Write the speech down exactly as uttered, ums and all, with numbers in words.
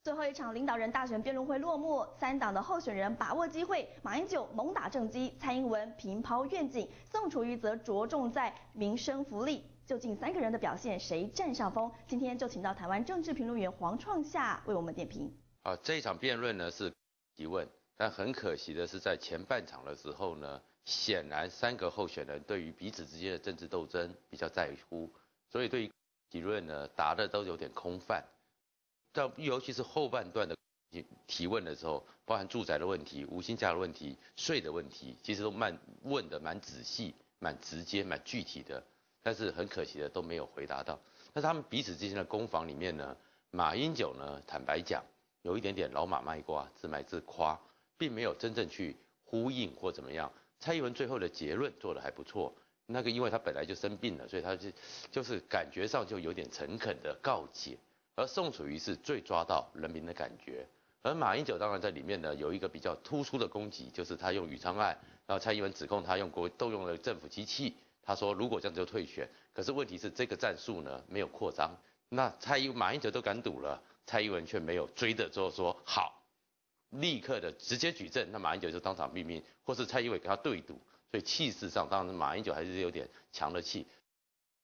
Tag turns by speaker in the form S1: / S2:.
S1: 最后一场领导人大选辩论会落幕，三党的候选人把握机会，马英九猛打政绩，蔡英文频抛愿景，宋楚瑜则着重在民生福利。究竟三个人的表现谁占上风？今天就请到台湾政治评论员黄创夏为我们点评。
S2: 啊，这一场辩论呢是提问，但很可惜的是，在前半场的时候呢，显然三个候选人对于彼此之间的政治斗争比较在乎，所以对于提问呢答的都有点空泛。到尤其是后半段的提问的时候，包含住宅的问题、无薪假的问题、税的问题，其实都蛮问的蛮仔细、蛮直接、蛮具体的，但是很可惜的都没有回答到。但是他们彼此之间的攻防里面呢，马英九呢，坦白讲，有一点点老马卖瓜，自卖自夸，并没有真正去呼应或怎么样。蔡英文最后的结论做得还不错，那个因为他本来就生病了，所以他就就是感觉上就有点诚恳的告解。而宋楚瑜是最抓到人民的感觉，而马英九当然在里面呢有一个比较突出的攻击，就是他用宇昌案，然后蔡英文指控他用国动用了政府机器，他说如果这样就退选，可是问题是这个战术呢没有扩张，那蔡英马英九都敢赌了，蔡英文却没有追的之后说好，立刻的直接举证，那马英九就当场毙命，或是蔡英文跟他对赌，所以气势上当然马英九还是有点强的气，